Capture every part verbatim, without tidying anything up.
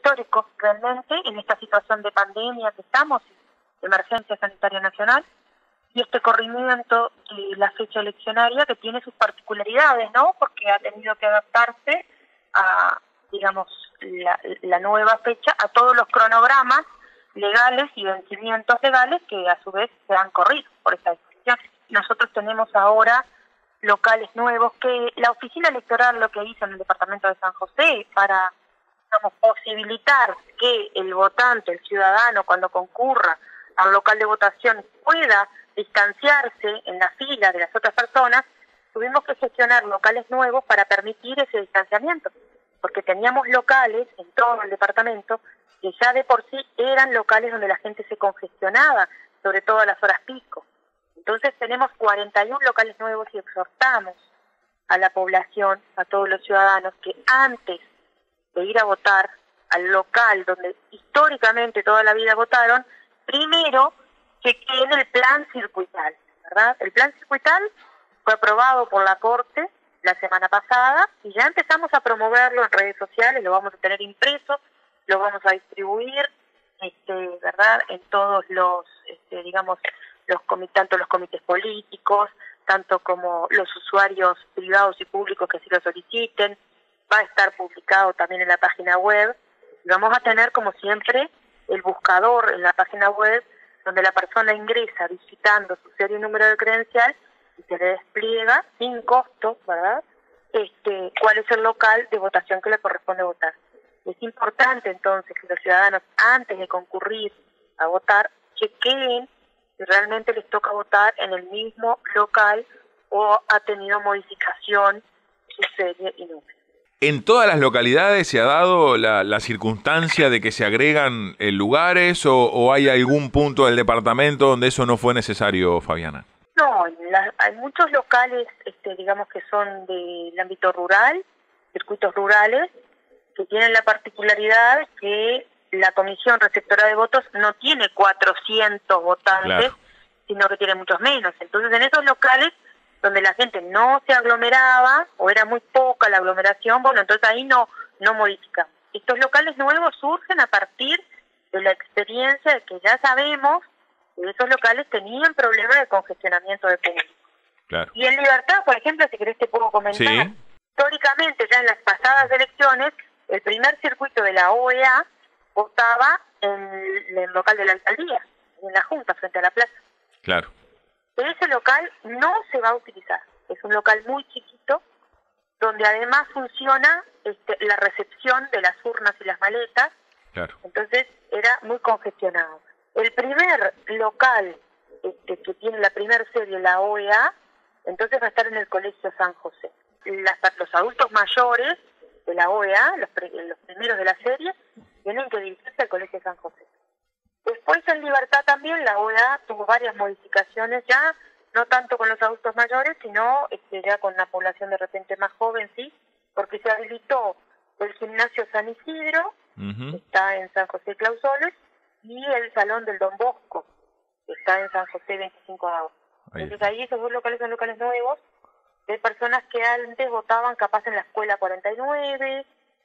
histórico realmente en esta situación de pandemia que estamos, de emergencia sanitaria nacional, y este corrimiento de la fecha eleccionaria que tiene sus particularidades, ¿no? Porque ha tenido que adaptarse a, digamos, la, la nueva fecha, a todos los cronogramas legales y vencimientos legales que a su vez se han corrido por esta decisión. Nosotros tenemos ahora locales nuevos que la oficina electoral lo que hizo en el departamento de San José para, digamos, posibilitar que el votante, el ciudadano, cuando concurra al local de votación pueda distanciarse en la fila de las otras personas, tuvimos que gestionar locales nuevos para permitir ese distanciamiento, porque teníamos locales en todo el departamento que ya de por sí eran locales donde la gente se congestionaba, sobre todo a las horas pico. Entonces tenemos cuarenta y uno locales nuevos y exhortamos a la población, a todos los ciudadanos, que antes de ir a votar al local donde históricamente toda la vida votaron, primero chequeen el plan circuital, ¿verdad? El plan circuital fue aprobado por la Corte la semana pasada y ya empezamos a promoverlo en redes sociales, lo vamos a tener impreso, lo vamos a distribuir, este, ¿verdad? En todos los, este, digamos, los comités, tanto los comités políticos, tanto como los usuarios privados y públicos que así lo soliciten. Va a estar publicado también en la página web. Y vamos a tener, como siempre, el buscador en la página web, donde la persona ingresa visitando su serie y número de credencial y se le despliega sin costo, ¿verdad?, este, cuál es el local de votación que le corresponde votar. Es importante entonces que los ciudadanos, antes de concurrir a votar, chequeen si realmente les toca votar en el mismo local o ha tenido modificación su serie y número. ¿En todas las localidades se ha dado la, la circunstancia de que se agregan eh, lugares o, o hay algún punto del departamento donde eso no fue necesario, Fabiana? No, en la, hay muchos locales, este, digamos que son del ámbito rural, circuitos rurales, que tienen la particularidad que la comisión receptora de votos no tiene cuatrocientos votantes, claro, sino que tiene muchos menos. Entonces, en esos locales donde la gente no se aglomeraba o era muy poca la aglomeración, bueno, entonces ahí no no modificamos. Estos locales nuevos surgen a partir de la experiencia de que ya sabemos que esos locales tenían problemas de congestionamiento de público. Claro. Y en Libertad, por ejemplo, si querés te puedo comentar, sí, históricamente ya en las pasadas elecciones, el primer circuito de la O E A votaba en el local de la alcaldía, en la Junta, frente a la plaza. Claro. Ese local no se va a utilizar. Es un local muy chiquito, donde además funciona este, la recepción de las urnas y las maletas. Claro. Entonces era muy congestionado. El primer local este, que tiene la primera serie, la O E A, entonces va a estar en el Colegio San José. Las, los adultos mayores de la O E A, los, los primeros de la serie, tienen que dirigirse al Colegio San José. Después en Libertad también la O E A tuvo varias modificaciones ya, no tanto con los adultos mayores, sino este, ya con la población de repente más joven, sí, porque se habilitó el gimnasio San Isidro, uh-huh, que está en San José Clausoles, y el Salón del Don Bosco, que está en San José veinticinco de agosto. Entonces ahí esos dos locales son locales nuevos, de personas que antes votaban capaz en la escuela cuarenta y nueve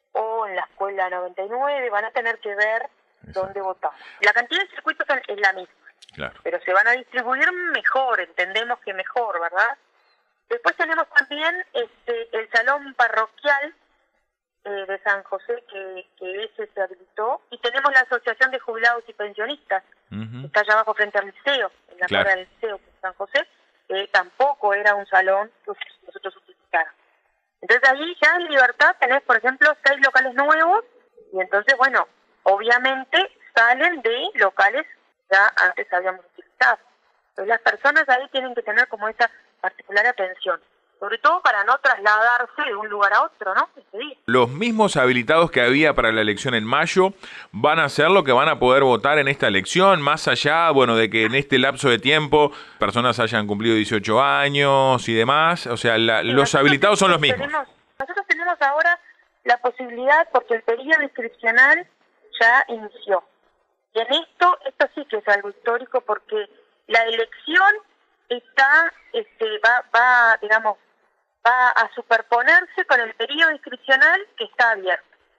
o en la escuela noventa y nueve, van a tener que ver dónde votar. La cantidad de circuitos es la misma, claro, pero se van a distribuir mejor, entendemos que mejor, ¿verdad? Después tenemos también este el salón parroquial eh, de San José, que, que ese se habilitó, y tenemos la Asociación de Jubilados y Pensionistas, uh-huh, que está allá abajo frente al liceo, en la claro, cuadra del liceo de San José, que tampoco era un salón que nosotros utilizáramos. Entonces ahí ya en Libertad tenés, por ejemplo, seis locales nuevos, y entonces, bueno, obviamente salen de locales que ya antes habíamos utilizado. Entonces las personas ahí tienen que tener como esa particular atención, sobre todo para no trasladarse de un lugar a otro, ¿no? Ese día. Los mismos habilitados que había para la elección en mayo van a ser lo que van a poder votar en esta elección, más allá, bueno, de que en este lapso de tiempo personas hayan cumplido dieciocho años y demás, o sea, la, sí, los habilitados son los mismos. Tenemos, nosotros tenemos ahora la posibilidad, porque el periodo inscripcional ya inició. Y en esto, esto sí que es algo histórico, porque la elección está, este, va, va, digamos, va a superponerse con el periodo inscripcional que está abierto.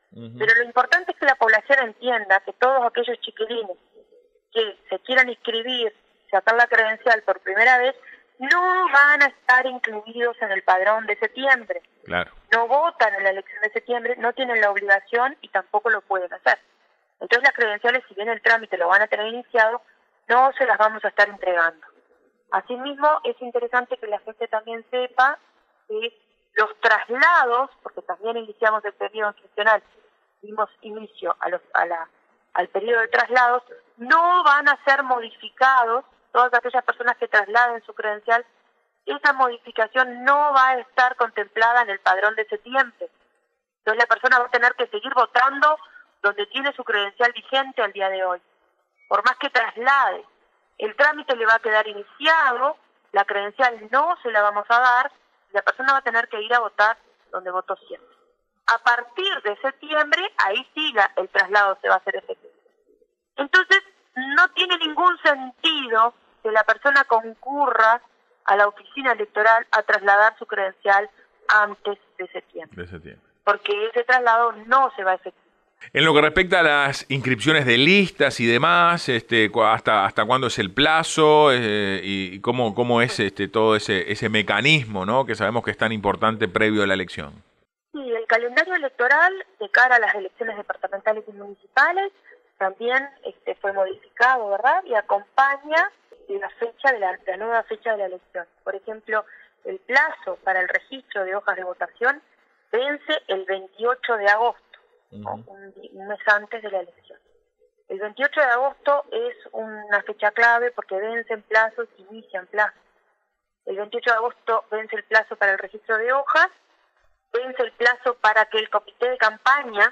Uh-huh. Pero lo importante es que la población entienda que todos aquellos chiquilines que se quieran inscribir, sacar la credencial por primera vez, no van a estar incluidos en el padrón de septiembre. Claro. No votan en la elección de septiembre, no tienen la obligación y tampoco lo pueden hacer. Entonces las credenciales, si bien el trámite lo van a tener iniciado, no se las vamos a estar entregando. Asimismo, es interesante que la gente también sepa que los traslados, porque también iniciamos el periodo inscripcional, dimos inicio a los, a la, al periodo de traslados, no van a ser modificados. Todas aquellas personas que trasladen su credencial, esa modificación no va a estar contemplada en el padrón de septiembre. Entonces la persona va a tener que seguir votando donde tiene su credencial vigente al día de hoy. Por más que traslade, el trámite le va a quedar iniciado, la credencial no se la vamos a dar, y la persona va a tener que ir a votar donde votó siempre. A partir de septiembre, ahí sí la, el traslado se va a hacer efectivo. Entonces, no tiene ningún sentido que la persona concurra a la oficina electoral a trasladar su credencial antes de septiembre. De septiembre. Porque ese traslado no se va a efectuar. En lo que respecta a las inscripciones de listas y demás, este, hasta hasta cuándo es el plazo eh, y cómo cómo es este todo ese ese mecanismo, ¿no? Que sabemos que es tan importante previo a la elección. Sí, el calendario electoral de cara a las elecciones departamentales y municipales también este, fue modificado, ¿verdad? Y acompaña la fecha de la, la nueva fecha de la elección. Por ejemplo, el plazo para el registro de hojas de votación vence el veintiocho de agosto. Uh-huh. un, un mes antes de la elección. El veintiocho de agosto es una fecha clave porque vencen plazos y inician plazos. El veintiocho de agosto vence el plazo para el registro de hojas, vence el plazo para que el comité de campaña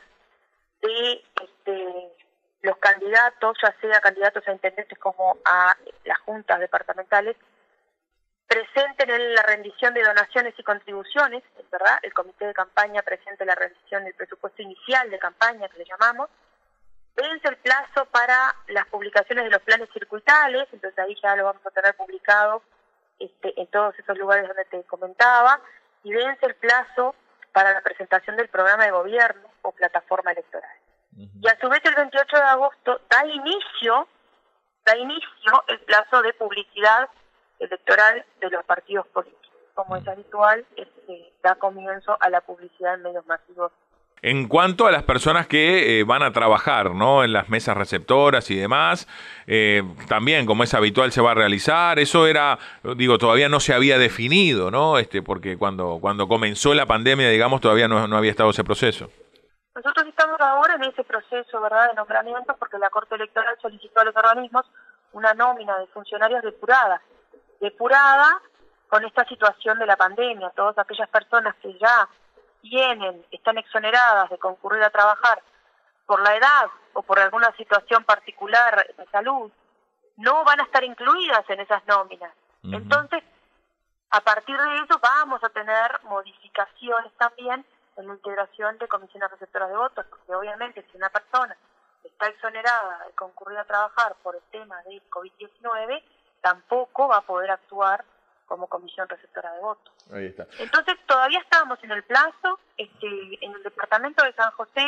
de este, los candidatos, ya sea candidatos a intendentes como a las juntas departamentales, presenten en la rendición de donaciones y contribuciones, ¿verdad? El comité de campaña presente la rendición del presupuesto inicial de campaña, que le llamamos. Vence el plazo para las publicaciones de los planes circuitales, entonces ahí ya lo vamos a tener publicado este, en todos esos lugares donde te comentaba, y vence el plazo para la presentación del programa de gobierno o plataforma electoral. Uh-huh. Y a su vez el veintiocho de agosto da inicio, da inicio el plazo de publicidad electoral de los partidos políticos. Como es habitual, este, da comienzo a la publicidad en medios masivos. En cuanto a las personas que eh, van a trabajar, ¿no? En las mesas receptoras y demás, eh, también, como es habitual, se va a realizar. Eso era, digo, todavía no se había definido, ¿no? Este, porque cuando cuando comenzó la pandemia, digamos, todavía no, no había estado ese proceso. Nosotros estamos ahora en ese proceso, ¿verdad?, de nombramiento, porque la Corte Electoral solicitó a los organismos una nómina de funcionarios depurada. depurada con esta situación de la pandemia. Todas aquellas personas que ya tienen, están exoneradas de concurrir a trabajar por la edad o por alguna situación particular de salud, no van a estar incluidas en esas nóminas. Uh-huh. Entonces, a partir de eso vamos a tener modificaciones también en la integración de comisiones receptoras de votos, porque obviamente si una persona está exonerada de concurrir a trabajar por el tema del COVID diecinueve, tampoco va a poder actuar como comisión receptora de votos. Ahí está. Entonces todavía estamos en el plazo, este, en el departamento de San José,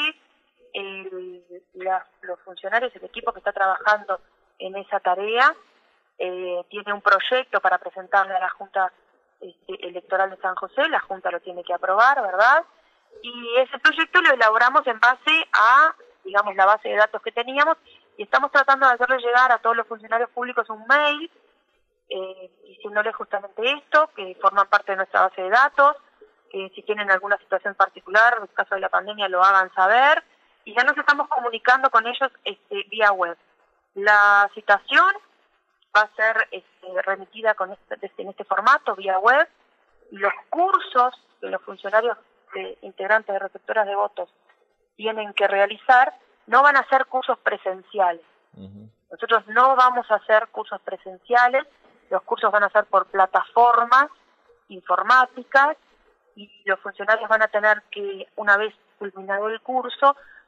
el, la, los funcionarios, el equipo que está trabajando en esa tarea, eh, tiene un proyecto para presentarle a la Junta este, Electoral de San José, la Junta lo tiene que aprobar, ¿verdad? Y ese proyecto lo elaboramos en base a, digamos, la base de datos que teníamos, y estamos tratando de hacerle llegar a todos los funcionarios públicos un mail, Eh, diciéndoles justamente esto, que forman parte de nuestra base de datos, que si tienen alguna situación particular, en el caso de la pandemia, lo hagan saber, y ya nos estamos comunicando con ellos este, vía web. La citación va a ser este, remitida con este, en este formato, vía web, y los cursos que los funcionarios de, integrantes de receptoras de votos tienen que realizar no van a ser cursos presenciales. Uh-huh. Nosotros no vamos a hacer cursos presenciales. Los cursos van a ser por plataformas informáticas y los funcionarios van a tener que, una vez culminado el curso,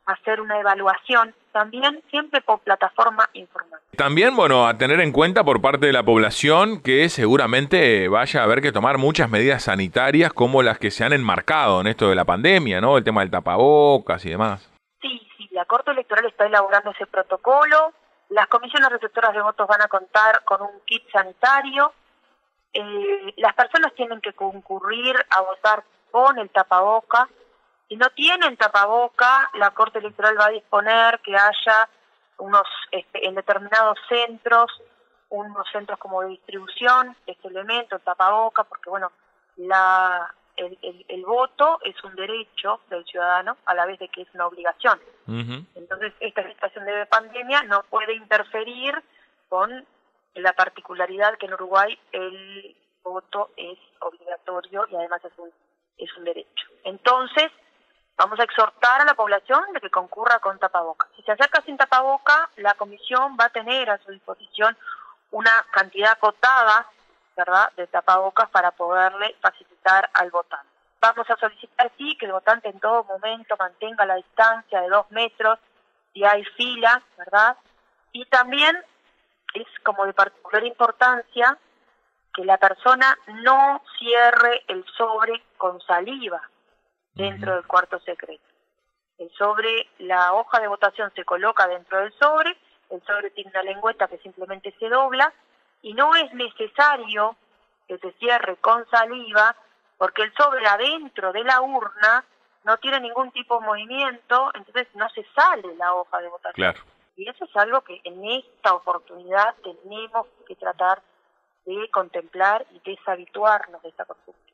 hacer una evaluación también, siempre por plataforma informática. También, bueno, a tener en cuenta por parte de la población que seguramente vaya a haber que tomar muchas medidas sanitarias como las que se han enmarcado en esto de la pandemia, ¿no? El tema del tapabocas y demás. Sí, sí, la Corte Electoral está elaborando ese protocolo, las comisiones receptoras de votos van a contar con un kit sanitario, eh, las personas tienen que concurrir a votar con el tapaboca. Si no tienen tapaboca, la Corte Electoral va a disponer que haya unos, este, en determinados centros, unos centros como de distribución, este elemento, el tapaboca, porque bueno, la, el, el, el voto es un derecho del ciudadano a la vez de que es una obligación. Uh-huh. Entonces, esta situación de pandemia no puede interferir con la particularidad que en Uruguay el voto es obligatorio y además es un, es un derecho. Entonces, vamos a exhortar a la población de que concurra con tapaboca. Si se acerca sin tapaboca, la comisión va a tener a su disposición una cantidad acotada, ¿verdad?, de tapabocas para poderle facilitar al votante. Vamos a solicitar, sí, que el votante en todo momento mantenga la distancia de dos metros, si hay fila, ¿verdad? Y también es como de particular importancia que la persona no cierre el sobre con saliva dentro del cuarto secreto. El sobre, la hoja de votación se coloca dentro del sobre, el sobre tiene una lengüeta que simplemente se dobla y no es necesario que se cierre con saliva porque el sobre adentro de la urna no tiene ningún tipo de movimiento, entonces no se sale la hoja de votación. Claro. Y eso es algo que en esta oportunidad tenemos que tratar de contemplar y deshabituarnos de esta costumbre.